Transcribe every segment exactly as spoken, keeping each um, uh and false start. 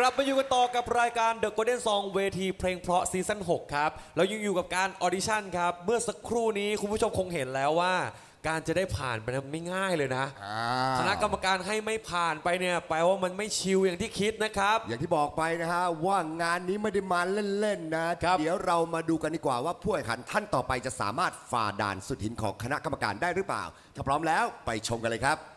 ลับมาอยู่กันต่อกับรายการ The Golden Song เวทีเพลงเพราะซีซั่นหกครับเรายังอยู่กับการออดิชั่นครับเมื่อสักครู่นี้คุณผู้ชมคงเห็นแล้วว่าการจะได้ผ่านไปนั้นไม่ง่ายเลยนะคณะกรรมการให้ไม่ผ่านไปเนี่ยแปลว่ามันไม่ชิลอย่างที่คิดนะครับอย่างที่บอกไปนะฮะว่างานนี้ไม่ได้มาเล่นๆนะเดี๋ยวเรามาดูกันดีกว่าว่าผู้แข่งขันท่านต่อไปจะสามารถฝ่าด่านสุดหินของคณะกรรมการได้หรือเปล่าถ้าพร้อมแล้วไปชมกันเลยครับ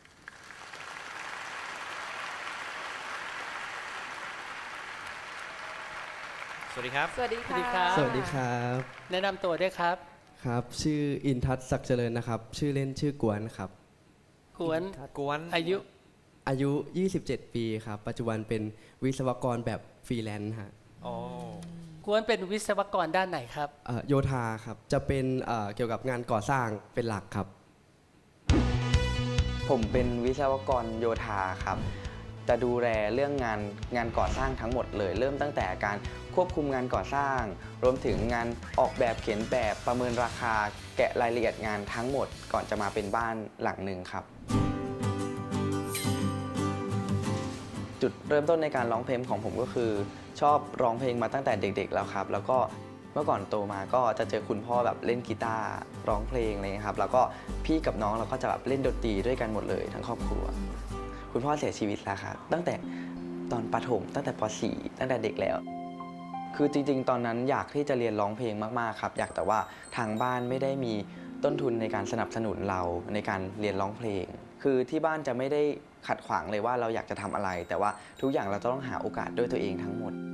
สวัสดีครับสวัสดีค่ะสวัสดีครับแนะนำตัวด้วยครับครับชื่ออินทัศน์ศักดิ์เจริญนะครับชื่อเล่นชื่อกวนครับกวนกวนอายุอายุยี่สิบเจ็ดปีครับปัจจุบันเป็นวิศวกรแบบฟรีแลนซ์ฮะอ๋อกวนเป็นวิศวกรด้านไหนครับโยธาครับจะเป็นเกี่ยวกับงานก่อสร้างเป็นหลักครับผมเป็นวิศวกรโยธาครับจะดูแลเรื่องงานงานก่อสร้างทั้งหมดเลยเริ่มตั้งแต่การควบคุมงานก่อสร้างรวมถึงงานออกแบบเขียนแบบประเมินราคาแกะรายละเอียดงานทั้งหมดก่อนจะมาเป็นบ้านหลังหนึ่งครับจุดเริ่มต้นในการร้องเพลงของผมก็คือชอบร้องเพลงมาตั้งแต่เด็กๆแล้วครับแล้วก็เมื่อก่อนโตมาก็จะเจอคุณพ่อแบบเล่นกีตาร์ร้องเพลงอะไรครับแล้วก็พี่กับน้องเราก็จะแบบเล่นดนตรีด้วยกันหมดเลยทั้งครอบครัวคุณพ่อเสียชีวิตแล้วครับตั้งแต่ตอนประถมตั้งแต่ป .สี่ ตั้งแต่เด็กแล้วคือจริงๆตอนนั้นอยากที่จะเรียนร้องเพลงมากๆครับอยากแต่ว่าทางบ้านไม่ได้มีต้นทุนในการสนับสนุนเราในการเรียนร้องเพลงคือที่บ้านจะไม่ได้ขัดขวางเลยว่าเราอยากจะทำอะไรแต่ว่าทุกอย่างเราต้องหาโอกาสด้วยตัวเองทั้งหมด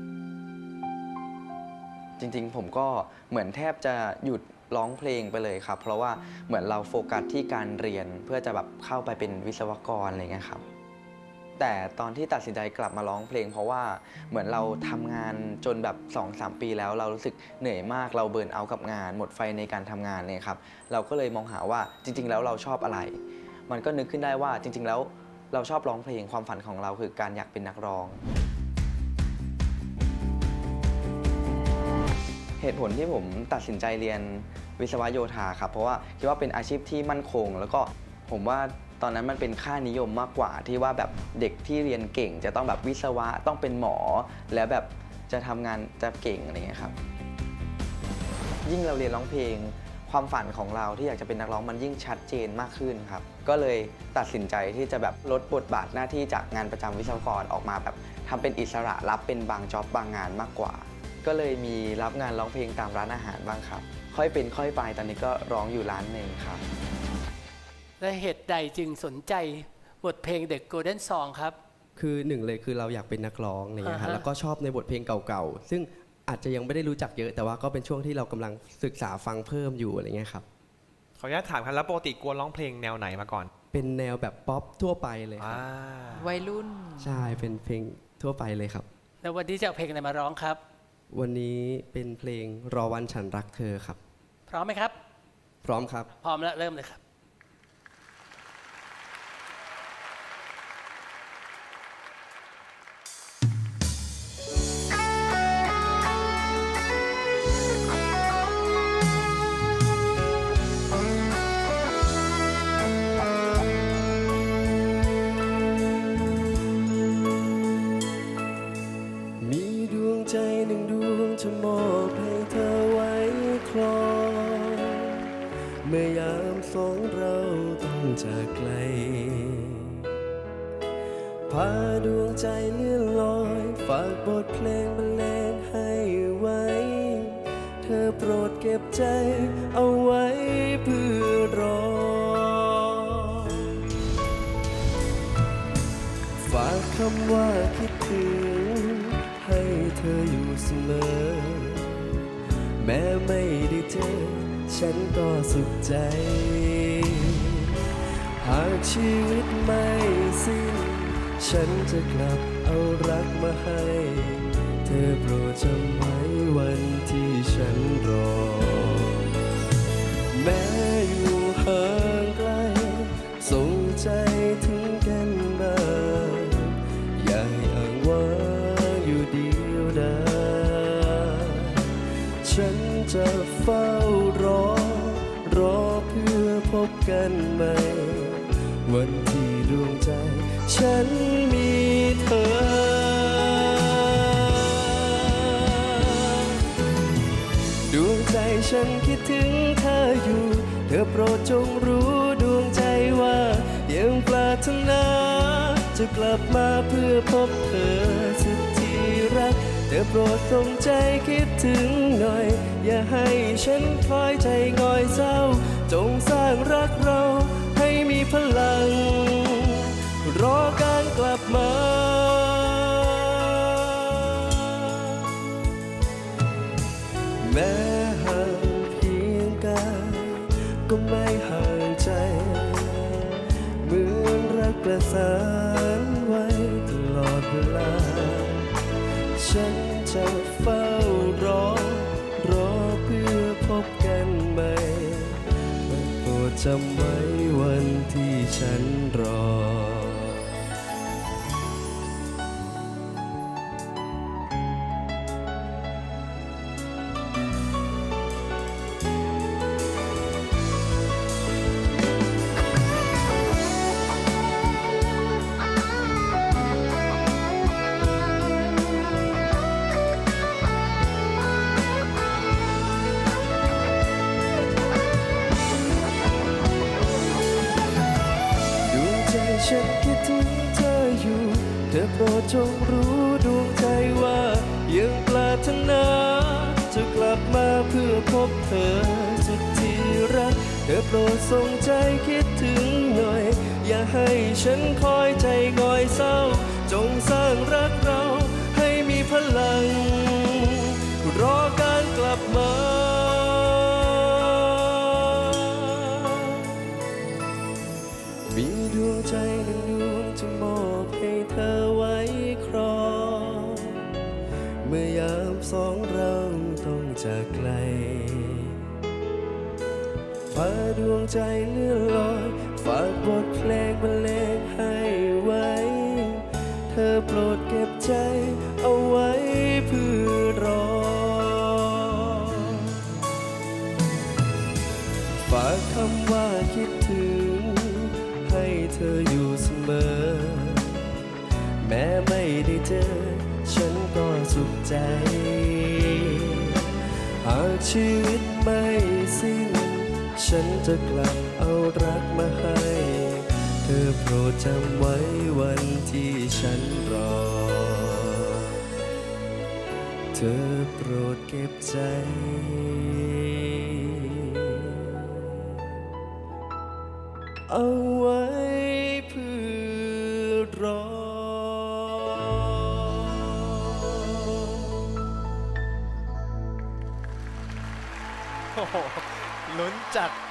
จริงๆผมก็เหมือนแทบจะหยุดร้องเพลงไปเลยครับเพราะว่าเหมือนเราโฟกัสที่การเรียนเพื่อจะแบบเข้าไปเป็นวิศวกรอะไรเงี้ยครับแต่ตอนที่ตัดสินใจกลับมาร้องเพลงเพราะว่าเหมือนเราทำงานจนแบบ สองสาม ปีแล้วเรารู้สึกเหนื่อยมากเราเบิร์นเอาท์กับงานหมดไฟในการทำงานเนี่ยครับเราก็เลยมองหาว่าจริงๆแล้วเราชอบอะไรมันก็นึกขึ้นได้ว่าจริงๆแล้วเราชอบร้องเพลงความฝันของเราคือการอยากเป็นนักร้องเหตุผลที่ผมตัดสินใจเรียนวิศวโยธาครับเพราะว่าคิดว่าเป็นอาชีพที่มั่นคงแล้วก็ผมว่าตอนนั้นมันเป็นค่านิยมมากกว่าที่ว่าแบบเด็กที่เรียนเก่งจะต้องแบบวิศวะต้องเป็นหมอแล้วแบบจะทำงานจะเก่งอะไรเงี้ยครับยิ่งเราเรียนร้องเพลงความฝันของเราที่อยากจะเป็นนักร้องมันยิ่งชัดเจนมากขึ้นครับก็เลยตัดสินใจที่จะแบบลดบทบาทหน้าที่จากงานประจำวิศวกรออกมาแบบทำเป็นอิสระรับเป็นบางจ็อบบางงานมากกว่าก็เลยมีรับงานร้องเพลงตามร้านอาหารบ้างครับค่อยเป็นค่อยไปตอนนี้ก็ร้องอยู่ร้านหนึ่งครับและเหตุใดจึงสนใจบทเพลง The Golden Song ครับคือหนึ่งเลยคือเราอยากเป็นนักร้องอะไรเงี้ยฮะแล้วก็ชอบในบทเพลงเก่าๆซึ่งอาจจะยังไม่ได้รู้จักเยอะแต่ว่าก็เป็นช่วงที่เรากำลังศึกษาฟังเพิ่มอยู่อะไรเงี้ยครับขออนุญาตถามครับแล้วปกติกวนร้องเพลงแนวไหนมาก่อนเป็นแนวแบบป๊อปทั่วไปเลยครับวัยรุ่นใช่เป็นเพลงทั่วไปเลยครับแล้ววันนี้จะเอาเพลงอะไรมาร้องครับวันนี้เป็นเพลงรอวันฉันรักเธอครับพร้อมไหมครับพร้อมครับพร้อมแล้วเริ่มเลยครับใจหนึ่งดวงจะมอบให้เธอไว้ครองเมื่อยามสองเราต้องจากไกลพาดวงใจเลื่อนลอยฝากบทเพลงบรรเลงให้ไว้เธอโปรดเก็บใจเอาไว้เพื่อรอฝากคำว่าคิดถึงให้เธออยู่เสมอแม้ไม่ได้เจอฉันก็สุขใจหากชีวิตไม่สิ้นฉันจะกลับเอารักมาให้เธอโปรดจำไว้วันที่ฉันรอแม้อยู่ห่างไกลส่งใจถึงกันบ้างอย่าให้อ้างว้างอยู่เดียวดายฉันจะเฝ้ารอรอเพื่อพบกันใหม่วันที่ดวงใจฉันมีเธอฉันคิดถึงเธออยู่เธอโปรดจงรู้ดวงใจว่ายังปรารถนาจะกลับมาเพื่อพบเธอสุดที่รักเธอโปรดส่งใจคิดถึงหน่อยอย่าให้ฉันคอยใจง่อยเศร้าจงสร้างรักเราให้มีพลังรอการกลับมาแม้ห่างเพียงกายก็ไม่ห่างใจเหมือนรักประสานไว้ตลอดเวลาฉันจะเฝ้ารอรอเพื่อพบกันใหม่โปรดจำไว้วันที่ฉันรอฉันคิดถึงเธออยู่เธอโปรดจงรู้ดวงใจว่ายังปรารถนาจะกลับมาเพื่อพบเธอสุดที่รักเธอโปรดส่งใจคิดถึงหน่อยอย่าให้ฉันคอยใจง่อยเศร้าจงสร้างรักเราให้มีพลังรอการกลับมามีดวงใจหนึ่งดวงจะมอบให้เธอไว้ครองเมื่อยามสองเราต้องจากไกลฟ้าดวงใจเลื่อนลอยฝากบทเพลงบรรเลงให้ไว้เธอโปรดเก็บใจเอาไว้เพื่อรอฝากคำว่าคิดถึงให้เธออยู่เสมอแม้ไม่ได้เจอฉันก็สุขใจหากชีวิตไม่สิ้นฉันจะกลับเอารักมาให้เธอโปรดจำไว้วันที่ฉันรอเธอโปรดเก็บใจเอาไว้เพื่อรอโอ้โหลุ้นจัด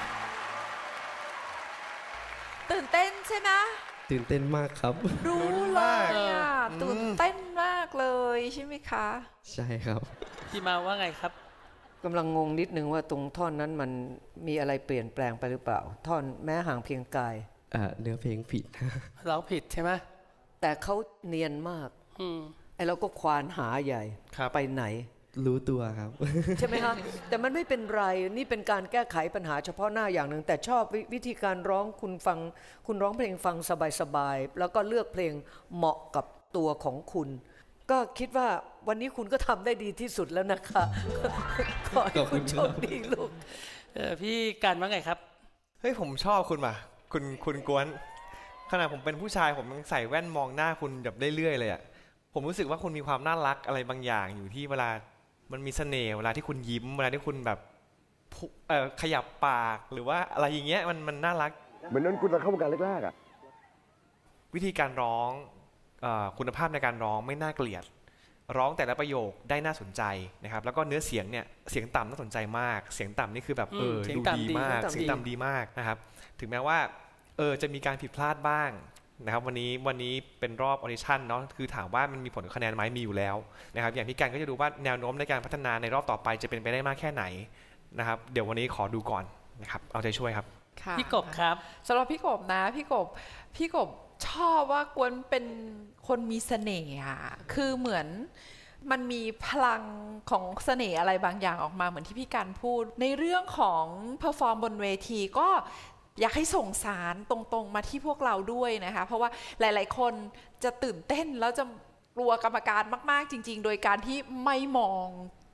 ตื่นเต้นใช่ไหมตื่นเต้นมากครับรู้เลยอ่ะตื่นเต้นมากเลยใช่ไหมคะใช่ครับพี่มาว่าไงครับกำลังงงนิดนึงว่าตรงท่อนนั้นมันมีอะไรเปลี่ยนแปลงไปหรือเปล่าท่อนแม้ห่างเพียงกายเนื้อเพลงผิดเราผิดใช่ไหมแต่เขาเนียนมากไอ้เราก็ควานหาใหญ่ไปไหนรู้ตัวครับใช่ไหมคะแต่มันไม่เป็นไรนี่เป็นการแก้ไขปัญหาเฉพาะหน้าอย่างหนึ่งแต่ชอบวิธีการร้องคุณฟังคุณร้องเพลงฟังสบายๆแล้วก็เลือกเพลงเหมาะกับตัวของคุณก็คิดว่าวันนี้คุณก็ทำได้ดีที่สุดแล้วนะคะขอให้คุณโชคดีลูกพี่กันว่าไงครับเฮ้ยผมชอบคุณว่ะคุณคุณกวนขณะผมเป็นผู้ชายผมยังใส่แว่นมองหน้าคุณแบบเรื่อยๆเลยอ่ะผมรู้สึกว่าคุณมีความน่ารักอะไรบางอย่างอยู่ที่เวลามันมีเสน่ห์เวลาที่คุณยิ้มเวลาที่คุณแบบเอ่อขยับปากหรือว่าอะไรอย่างเงี้ยมันมันน่ารักเหมือนนั้นคุณเข้าวงการแรกๆอ่ะวิธีการร้องคุณภาพในการร้องไม่น่าเกลียดร้องแต่ละประโยคได้น่าสนใจนะครับแล้วก็เนื้อเสียงเนี่ยเสียงต่ำน่าสนใจมากเสียงต่ำนี่คือแบบเออดูดีมากเสียงต่ำดีมากนะครับถึงแม้ว่าเออจะมีการผิดพลาดบ้างนะครับวันนี้วันนี้เป็นรอบออดิชั่นเนาะคือถามว่ามันมีผลคะแนนไหมมีอยู่แล้วนะครับอย่างพี่กันก็จะดูว่าแนวโน้มในการพัฒนาในรอบต่อไปจะเป็นไปได้มากแค่ไหนนะครับเดี๋ยววันนี้ขอดูก่อนนะครับเอาใจช่วยครับพี่กบครับสำหรับพี่กบนะพี่กบพี่กบชอบว่ากวนเป็นคนมีเสน่ห์อ่ะคือเหมือนมันมีพลังของเสน่ห์อะไรบางอย่างออกมาเหมือนที่พี่กันพูดในเรื่องของเพอร์ฟอร์มบนเวทีก็อยากให้ส่งสารตรงๆมาที่พวกเราด้วยนะคะเพราะว่าหลายๆคนจะตื่นเต้นแล้วจะกลัวกรรมการมากๆจริงๆโดยการที่ไม่มอง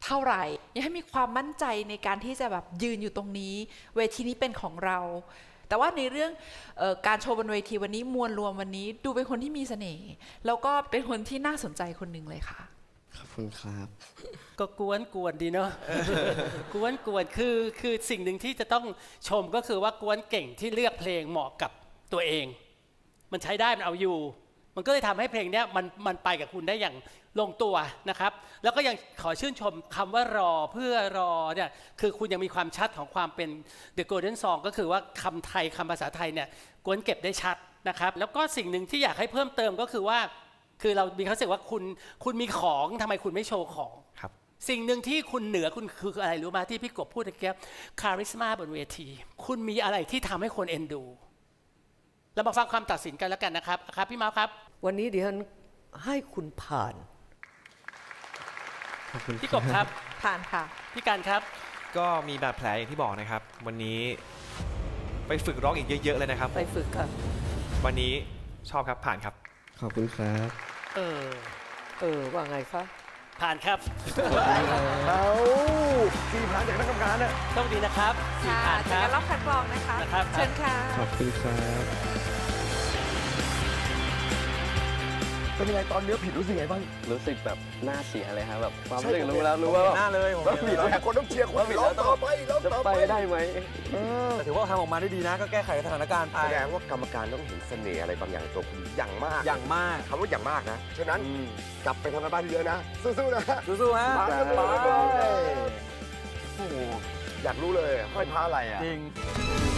เท่าไหร่ยังให้มีความมั่นใจในการที่จะแบบยืนอยู่ตรงนี้เวทีนี้เป็นของเราแต่ว่าในเรื่องเอ่อการโชว์บนเวทีวันนี้มวลรวมวันนี้ดูเป็นคนที่มีเสน่ห์แล้วก็เป็นคนที่น่าสนใจคนหนึ่งเลยค่ะขอบคุณครับก็กวนกวนดีเนาะ กวนกวนคือคือสิ่งหนึ่งที่จะต้องชมก็คือว่ากวนเก่งที่เลือกเพลงเหมาะกับตัวเอง มันใช้ได้มันเอาอยู่ มันก็เลยทำให้เพลงนี้มันมันไปกับคุณได้อย่างลงตัวนะครับแล้วก็ยังขอชื่นชมคำว่ารอเพื่อรอเนี่ยคือคุณยังมีความชัดของความเป็น The Golden Song ก็คือว่าคำไทยคำภาษาไทยเนี่ยกวนเก็บได้ชัดนะครับแล้วก็สิ่งหนึ่งที่อยากให้เพิ่มเติมก็คือว่าคือเรามีความรู้สึกว่าคุณคุณมีของทำไมคุณไม่โชว์ของครับสิ่งหนึ่งที่คุณเหนือคุณคืออะไรรู้ไหมที่พี่กบพูดเมื่อกี้คาริสมาบนเวทีคุณมีอะไรที่ทำให้คนเอ็นดูเรามาฟังความตัดสินกันแล้วกันนะครับครับพี่เมาส์ครับวันนี้ดิฉันให้คุณผ่านพี่กบครับผ่านค่ะพี่การครับก็มีบาดแผลอย่างที่บอกนะครับวันนี้ไปฝึกร้องอีกเยอะๆเลยนะครับไปฝึกครับวันนี้ชอบครับผ่านครับขอบคุณครับเออเออว่าไงคะผ่านครับเอาสี่ผ่านจากนักกรรมการนะโชคดีนะครับสี่ผ่านครับรอบคัดกรองนะคะเชิญค่ะขอบคุณครับเป็นยังไงตอนเนื้อผิดรู้สึกไงบ้างรู้สึกแบบหน้าเสียเลยครับแบบความรู้สึกรู้แล้วรู้ว่าหน้าเลยผมผิดแล้วคนต้องเชียร์คนร้องต่อไปร้องต่อไปได้ไหมแต่ถือว่าทำออกมาได้ดีนะก็แก้ไขสถานการณ์ไปแสดงว่ากรรมการต้องเห็นเสน่ห์อะไรบางอย่างในตัวคุณอย่างมากอย่างมากคำว่าอย่างมากนะฉะนั้นกลับไปทำงานบ้านเยอะนะสู้ๆนะสู้ๆฮะมากันเลยโอ้โหอยากรู้เลยห้อยพระอะไรอ่ะจริง